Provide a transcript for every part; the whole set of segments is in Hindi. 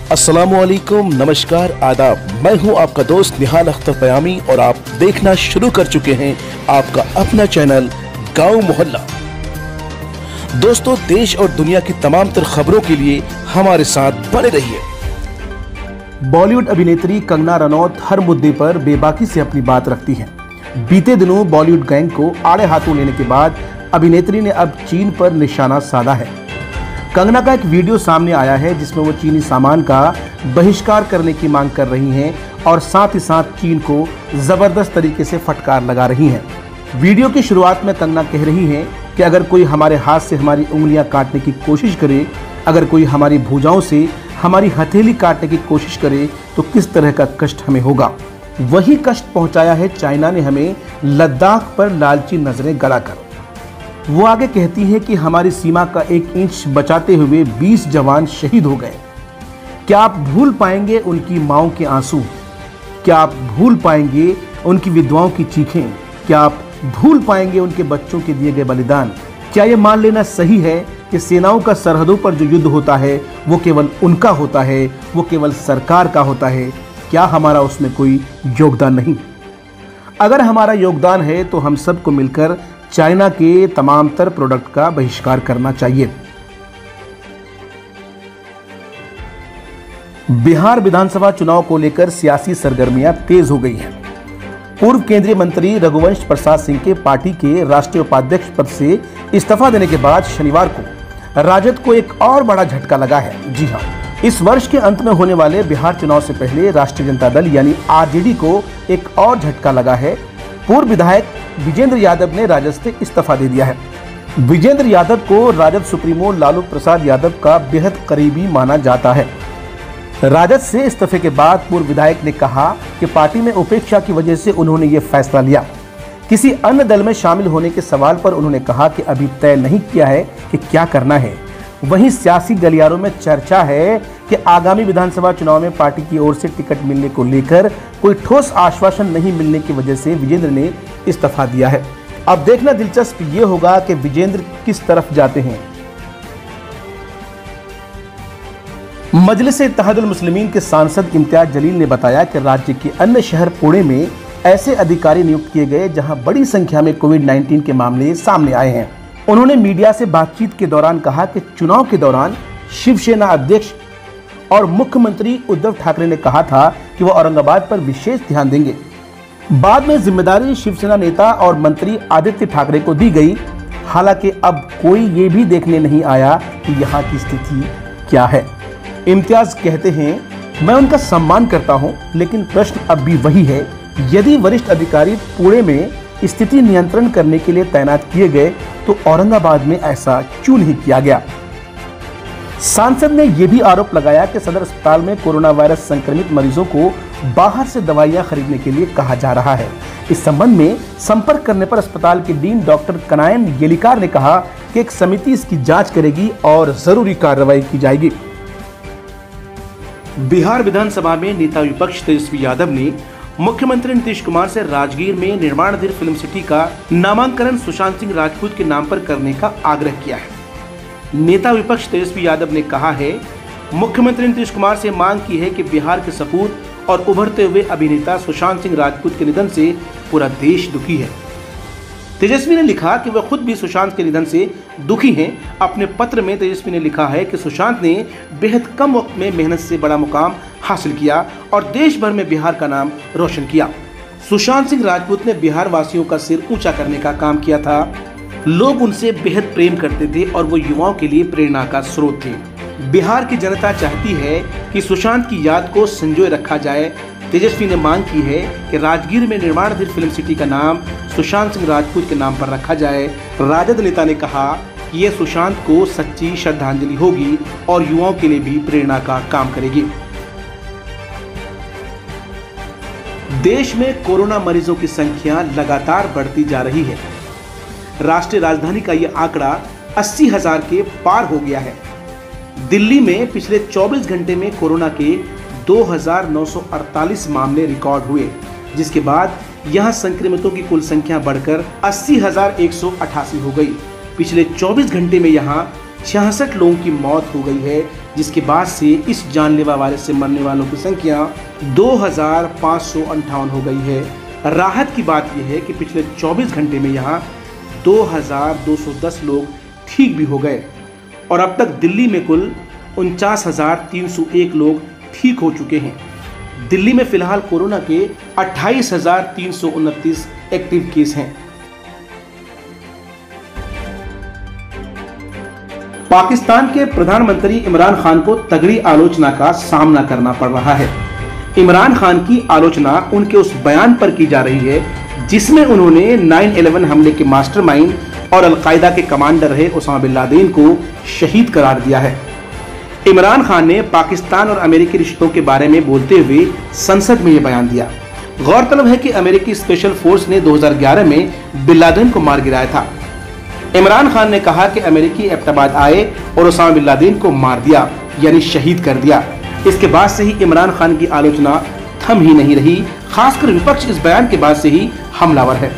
अस्सलामुअलैकुम, नमस्कार, आदाब। मैं हूं आपका दोस्त निहाल अख्तर पयामी और आप देखना शुरू कर चुके हैं आपका अपना चैनल गांव मोहल्ला। दोस्तों, देश और दुनिया की तमाम तर खबरों के लिए हमारे साथ बने रहिए। बॉलीवुड अभिनेत्री कंगना रनौत हर मुद्दे पर बेबाकी से अपनी बात रखती हैं। बीते दिनों बॉलीवुड गैंग को आड़े हाथों लेने के बाद अभिनेत्री ने अब चीन पर निशाना साधा है। कंगना का एक वीडियो सामने आया है जिसमें वो चीनी सामान का बहिष्कार करने की मांग कर रही हैं और साथ ही साथ चीन को जबरदस्त तरीके से फटकार लगा रही हैं। वीडियो की शुरुआत में कंगना कह रही हैं कि अगर कोई हमारे हाथ से हमारी उंगलियां काटने की कोशिश करे, अगर कोई हमारी भुजाओं से हमारी हथेली काटने की कोशिश करे तो किस तरह का कष्ट हमें होगा। वही कष्ट पहुंचाया है चाइना ने हमें लद्दाख पर लालची नजरें गड़ाकर। वो आगे कहती है कि हमारी सीमा का 1 इंच बचाते हुए 20 जवान शहीद हो गए। क्या आप भूल पाएंगे उनकी माओं के आंसू? क्या आप भूल पाएंगे उनकी विधवाओं की चीखें? क्या आप भूल पाएंगे उनके बच्चों के दिए गए बलिदान? क्या ये मान लेना सही है कि सेनाओं का सरहदों पर जो युद्ध होता है वो केवल उनका होता है, वो केवल सरकार का होता है? क्या हमारा उसमें कोई योगदान नहीं? अगर हमारा योगदान है तो हम सबको मिलकर चाइना के तमाम तर प्रोडक्ट का बहिष्कार करना चाहिए। बिहार विधानसभा चुनाव को लेकर सियासी सरगर्मियां तेज हो गई हैं। पूर्व केंद्रीय मंत्री रघुवंश प्रसाद सिंह के पार्टी के राष्ट्रीय उपाध्यक्ष पद से इस्तीफा देने के बाद शनिवार को राजद को एक और बड़ा झटका लगा है। जी हां, इस वर्ष के अंत में होने वाले बिहार चुनाव से पहले राष्ट्रीय जनता दल यानी आरजेडी को एक और झटका लगा है। पूर्व विधायक विजेंद्र यादव ने राजद से इस्तीफा दे दिया है। विजेंद्र यादव को राजद सुप्रीमो लालू प्रसाद यादव का बेहद करीबी माना जाता है। राजद से इस्तीफे के बाद पूर्व विधायक ने कहा कि पार्टी में उपेक्षा की वजह से उन्होंने ये फैसला लिया। किसी अन्य दल में शामिल होने के सवाल पर उन्होंने कहा कि अभी तय नहीं किया है कि क्या करना है। वहीं सियासी गलियारों में चर्चा है कि आगामी विधानसभा चुनाव में पार्टी की ओर से टिकट मिलने को लेकर कोई ठोस आश्वासन नहीं मिलने की वजह से विजेंद्र ने इस्तीफा दिया है। अब देखना दिलचस्प ये होगा कि विजेंद्र किस तरफ जाते हैं। मजलिस-ए-इत्तेहादुल मुस्लिमीन के सांसद इम्तियाज जलील ने बताया कि राज्य के अन्य शहर पुणे में ऐसे अधिकारी नियुक्त किए गए जहां बड़ी संख्या में कोविड-19 के मामले सामने आए हैं। उन्होंने मीडिया से बातचीत के दौरान कहा कि चुनाव के दौरान शिवसेना अध्यक्ष और मुख्यमंत्री उद्धव ठाकरे ने कहा था कि वो औरंगाबाद पर विशेष ध्यान देंगे। बाद में जिम्मेदारी शिवसेना नेता और मंत्री आदित्य ठाकरे को दी गई। हालांकि अब कोई ये भी देखने नहीं आया कि यहाँ की स्थिति क्या है। इम्तियाज कहते हैं, मैं उनका सम्मान करता हूँ, लेकिन प्रश्न अब भी वही है, यदि वरिष्ठ अधिकारी पुणे में स्थिति नियंत्रण करने के लिए तैनात किए गए तो औरंगाबाद में ऐसा क्यों नहीं किया गया। सांसद ने यह भी आरोप लगाया कि सदर अस्पताल में कोरोना वायरस संक्रमित मरीजों को बाहर से दवाइयां खरीदने के लिए कहा जा रहा है। इस संबंध में संपर्क करने पर अस्पताल के डीन डॉक्टर कनायन येलिकार ने कहा कि एक समिति इसकी जांच करेगी और जरूरी कार्रवाई की जाएगी। बिहार विधानसभा में नेता विपक्ष तेजस्वी यादव ने मुख्यमंत्री नीतीश कुमार से राजगीर में निर्माणाधीन फिल्म सिटी का नामांकन सुशांत सिंह राजपूत के नाम पर करने का आग्रह किया है। नेता विपक्ष तेजस्वी यादव ने कहा है, मुख्यमंत्री नीतीश कुमार से मांग की है कि बिहार के सपूत और उभरते हुए अभिनेता सुशांत सिंह राजपूत के निधन से पूरा देश दुखी है। तेजस्वी ने लिखा कि वह खुद भी सुशांत के निधन से दुखी हैं। अपने पत्र में तेजस्वी ने लिखा है कि सुशांत ने बेहद कम वक्त में मेहनत से बड़ा मुकाम हासिल किया और देश भर में बिहार का नाम रोशन किया। सुशांत सिंह राजपूत ने बिहार वासियों का सिर ऊंचा करने का काम किया था। लोग उनसे बेहद प्रेम करते थे और वो युवाओं के लिए प्रेरणा का स्रोत थे। बिहार की जनता चाहती है कि सुशांत की याद को संजोए रखा जाए। तेजस्वी ने मांग की है कि राजगीर में निर्माणाधीन फिल्म सिटी का नाम सुशांत सिंह राजपूत के नाम पर रखा जाए। राजद नेता ने कहा कि यह सुशांत को सच्ची श्रद्धांजलि होगी और युवाओं के लिए भी प्रेरणा का काम करेगी। देश में कोरोना मरीजों की संख्या लगातार बढ़ती जा रही है। राष्ट्रीय राजधानी का यह आंकड़ा 80,000 के पार हो गया है। दिल्ली में पिछले 24 घंटे में कोरोना के 2,948 मामले रिकॉर्ड हुए, जिसके बाद यहां संक्रमितों की कुल संख्या बढ़कर 80,188 हो गई। पिछले 24 घंटे में यहां 66 लोगों की मौत हो गई है, जिसके बाद से इस जानलेवा वायरस से मरने वालों की संख्या 2558 हो गई है। राहत की बात यह है कि पिछले 24 घंटे में यहाँ 2210 लोग ठीक भी हो गए और अब तक दिल्ली में कुल 49,301 लोग ठीक हो चुके हैं। दिल्ली में फिलहाल कोरोना के 28,329 एक्टिव केस हैं। पाकिस्तान के प्रधानमंत्री इमरान खान को तगड़ी आलोचना का सामना करना पड़ रहा है। इमरान खान की आलोचना उनके उस बयान पर की जा रही है जिसमें उन्होंने 9/11 हमले के मास्टरमाइंड और अलकायदा के कमांडर रहे ओसामा बिन लादेन को शहीद करार दिया है। इमरान खान ने पाकिस्तान और अमेरिकी रिश्तों के बारे में बोलते हुए संसद में यह बयान दिया। गौरतलब है कि अमेरिकी स्पेशल फोर्स ने 2011 में बिन लादेन को मार गिराया था। इमरान खान ने कहा कि अमेरिकी एबटाबाद आए और ओसामा बिन लादेन को मार दिया, यानी शहीद कर दिया। इसके बाद से ही इमरान खान की आलोचना थम ही नहीं रही। खासकर विपक्ष इस बयान के बाद से ही हमलावर है।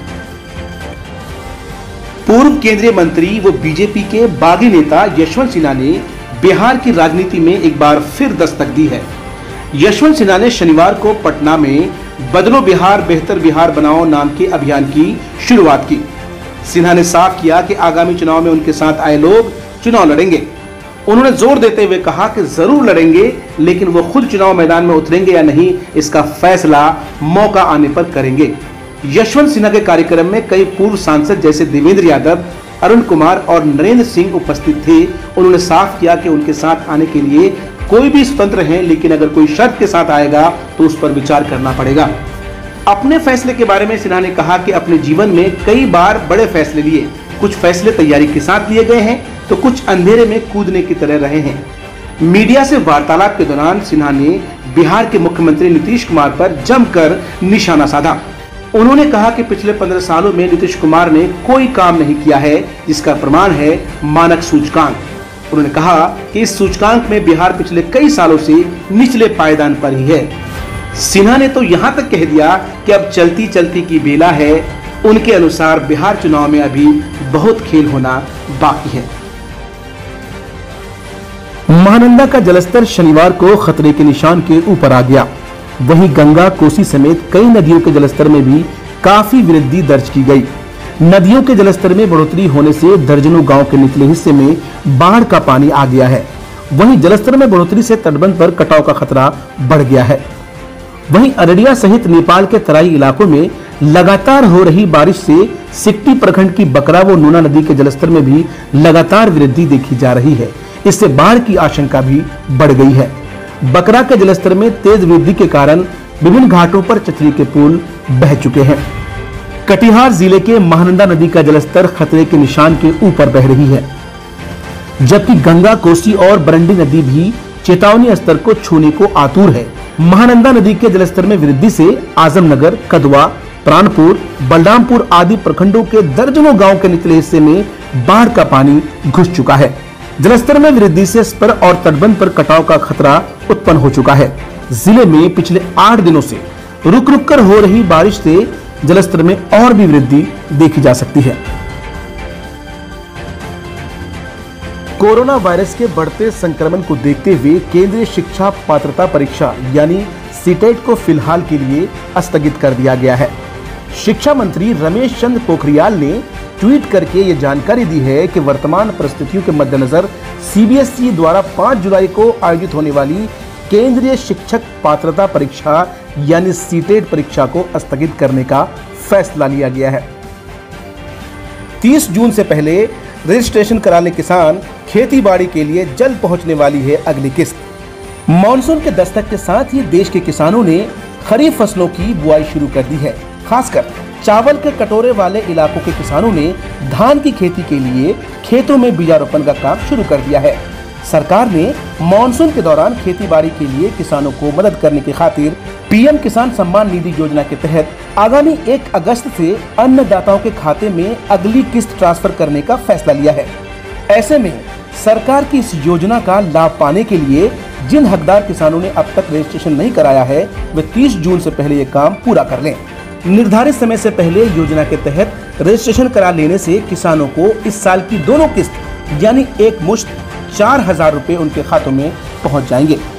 पूर्व केंद्रीय मंत्री व बीजेपी के बागी नेता यशवंत सिन्हा ने बिहार की राजनीति में एक बार फिर दस्तक दी है। यशवंत सिन्हा ने शनिवार को पटना में बदलो बिहार बेहतर बिहार बनाओ नाम के अभियान की शुरुआत की। सिन्हा ने साफ किया कि आगामी चुनाव में उनके साथ आए लोग चुनाव लड़ेंगे। उन्होंने जोर देते हुए कहा कि जरूर लड़ेंगे, लेकिन वो खुद चुनाव मैदान में उतरेंगे या नहीं इसका फैसला मौका आने पर करेंगे। यशवंत सिन्हा के कार्यक्रम में कई पूर्व सांसद जैसे देवेंद्र यादव, अरुण कुमार और नरेंद्र सिंह उपस्थित थे। उन्होंने साफ किया कि उनके साथ आने के लिए कोई भी स्वतंत्र है, लेकिन अगर कोई शर्त के साथ आएगा तो उस पर विचार करना पड़ेगा। अपने फैसले के बारे में सिन्हा ने कहा कि अपने जीवन में कई बार बड़े फैसले लिए, कुछ फैसले तैयारी के साथ लिए गए हैं तो कुछ अंधेरे में कूदने की तरह रहे हैं। मीडिया से वार्तालाप के दौरान सिन्हा ने बिहार के मुख्यमंत्री नीतीश कुमार पर जमकर निशाना साधा। उन्होंने कहा कि पिछले 15 सालों में नीतीश कुमार ने कोई काम नहीं किया है, जिसका प्रमाण है मानक सूचकांक। उन्होंने कहा कि इस सूचकांक में बिहार पिछले कई सालों से निचले पायदान पर ही है। सिन्हा ने तो यहां तक कह दिया कि अब चलती चलती की बेला है। उनके अनुसार बिहार चुनाव में अभी बहुत खेल होना बाकी है। महानंदा का जलस्तर शनिवार को खतरे के निशान के ऊपर आ गया। वहीं गंगा, कोसी समेत कई नदियों के जलस्तर में भी काफी वृद्धि दर्ज की गई। नदियों के जलस्तर में बढ़ोतरी होने से दर्जनों गांव के निचले हिस्से में बाढ़ का पानी आ गया है। वहीं जलस्तर में बढ़ोतरी से तटबंध पर कटाव का खतरा बढ़ गया है। वहीं अररिया सहित नेपाल के तराई इलाकों में लगातार हो रही बारिश से सिकटी प्रखंड की बकरा व नूना नदी के जलस्तर में भी लगातार वृद्धि देखी जा रही है। इससे बाढ़ की आशंका भी बढ़ गई है। बकरा के जलस्तर में तेज वृद्धि के कारण विभिन्न घाटों पर चचरी के पुल बह चुके हैं। कटिहार जिले के महानंदा नदी का जलस्तर खतरे के निशान के ऊपर बह रही है, जबकि गंगा, कोसी और बरंडी नदी भी चेतावनी स्तर को छूने को आतुर है। महानंदा नदी के जलस्तर में वृद्धि से आजमनगर, कदवा, प्राणपुर, बलरामपुर आदि प्रखंडों के दर्जनों गांव के निचले हिस्से में बाढ़ का पानी घुस चुका है। जलस्तर में वृद्धि से स्पर और तटबंध पर कटाव का खतरा उत्पन्न हो चुका है। जिले में पिछले 8 दिनों से रुक रुक कर हो रही बारिश से जलस्तर में और भी वृद्धि देखी जा सकती है। कोरोना वायरस के बढ़ते संक्रमण को देखते हुए केंद्रीय शिक्षा पात्रता परीक्षा यानी सीटेट को फिलहाल के लिए स्थगित कर दिया गया है। शिक्षा मंत्री रमेश चंद्र पोखरियाल ने ट्वीट करके ये जानकारी दी है कि वर्तमान परिस्थितियों के मद्देनजर सीबीएसई द्वारा 5 जुलाई को आयोजित होने वाली केंद्रीय शिक्षक पात्रता परीक्षा यानी सीटेट परीक्षा को स्थगित करने का फैसला लिया गया है। 30 जून से पहले रजिस्ट्रेशन कराने किसान खेती बाड़ी के लिए जल्द पहुंचने वाली है अगली किस्त। मानसून के दस्तक के साथ ही देश के किसानों ने खरीफ फसलों की बुआई शुरू कर दी है। खासकर चावल के कटोरे वाले इलाकों के किसानों ने धान की खेती के लिए खेतों में बीजारोपण का काम शुरू कर दिया है। सरकार ने मानसून के दौरान खेती बाड़ी के लिए किसानों को मदद करने की खातिर पीएम किसान सम्मान निधि योजना के तहत आगामी 1 अगस्त से अन्नदाताओं के खाते में अगली किस्त ट्रांसफर करने का फैसला लिया है। ऐसे में सरकार की इस योजना का लाभ पाने के लिए जिन हकदार किसानों ने अब तक रजिस्ट्रेशन नहीं कराया है वे 30 जून से पहले ये काम पूरा कर लें। निर्धारित समय से पहले योजना के तहत रजिस्ट्रेशन करा लेने से किसानों को इस साल की दोनों किस्त यानी एक मुश्त 4,000 रुपए उनके खातों में पहुंच जाएंगे।